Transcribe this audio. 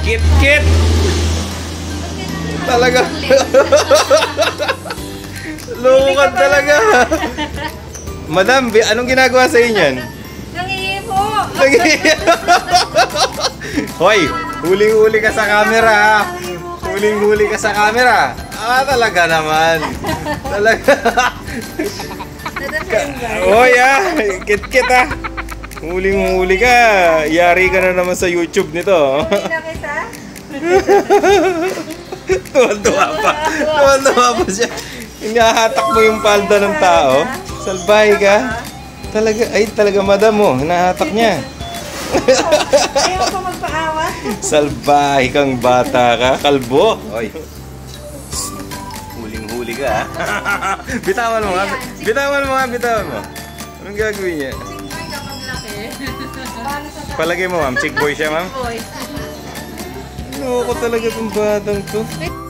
Kit-kit! Talaga. Lukat talaga. Madam, anong ginagawa sa inyo? Nangihipo. Hoy, huling-huli ka sa camera ha. Huling-huli ka sa camera. Talaga naman. Talaga. Hoy kit-kit ha. Huling-huli ka. Yari ka na naman sa YouTube nito. Huli na kita. Tuwan-tuwa pa. Tuwan-tuwa pa siya. Hinahatak mo yung palda ng tao. Salbahe ka. Talaga madam mo. Hinahatak niya. Ayaw ko magpaawat. Salbahe kang bata ka. Kalbo. Oy. Huling-huli ka ha. Bitawan mo nga. Bitawan mo nga. Bitawan mo. Anong gagawin niya? Singboy kapag laki. Palagay mo ma'am. Chick boy siya ma'am. Boy. Loko talaga itong batang to.